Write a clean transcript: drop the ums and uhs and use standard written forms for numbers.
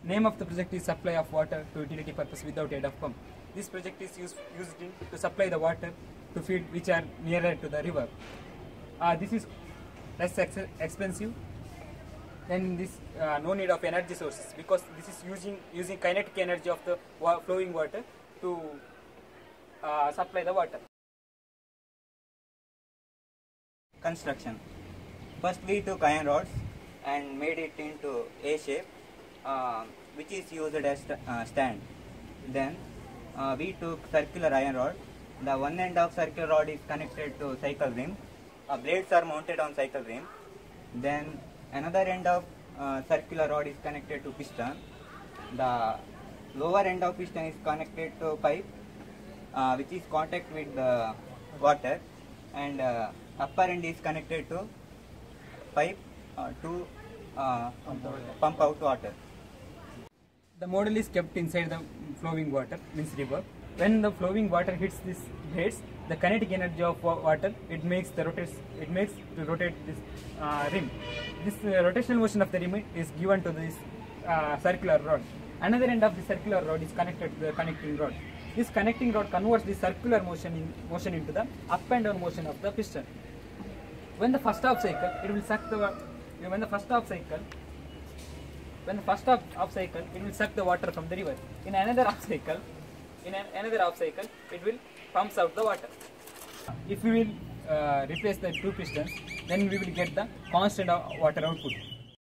Name of the project is supply of water to utility purpose without aid of pump. This project is used to supply the water to fields which are nearer to the river. This is less expensive. Then this no need of energy sources, because this is using kinetic energy of the flowing water to supply the water. Construction. First we took iron rods and made it into A shape, which is used as stand. Then we took circular iron rod. The one end of circular rod is connected to cycle rim. Blades are mounted on cycle rim. Then another end of circular rod is connected to piston. The lower end of piston is connected to pipe, which is contact with the water, and upper end is connected to pipe to pump out water. The model is kept inside the flowing water, means river. When the flowing water hits these blades, the kinetic energy of water it makes to rotate this rim. This rotational motion of the rim is given to this circular rod. Another end of the circular rod is connected to the connecting rod. This connecting rod converts the circular motion into the up and down motion of the piston. When the first half cycle, it will suck the it will suck the water from the river. In another half cycle, it will pumps out the water. If we will replace the two pistons, then we will get the constant water output.